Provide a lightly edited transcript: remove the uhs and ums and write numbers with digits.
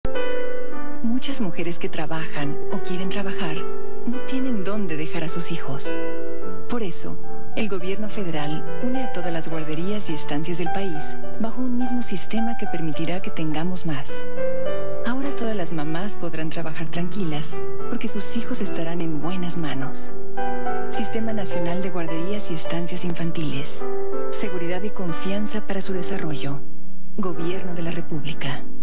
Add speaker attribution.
Speaker 1: Muchas mujeres que trabajan o quieren trabajar no tienen dónde dejar a sus hijos. Por eso, el gobierno federal une a todas las guarderías y estancias del país bajo un mismo sistema que permitirá que tengamos más. Ahora todas las mamás podrán trabajar tranquilas porque sus hijos estarán en buenas manos. Sistema Nacional de Guarderías y Estancias Infantiles. Seguridad y confianza para su desarrollo. Gobierno de la República.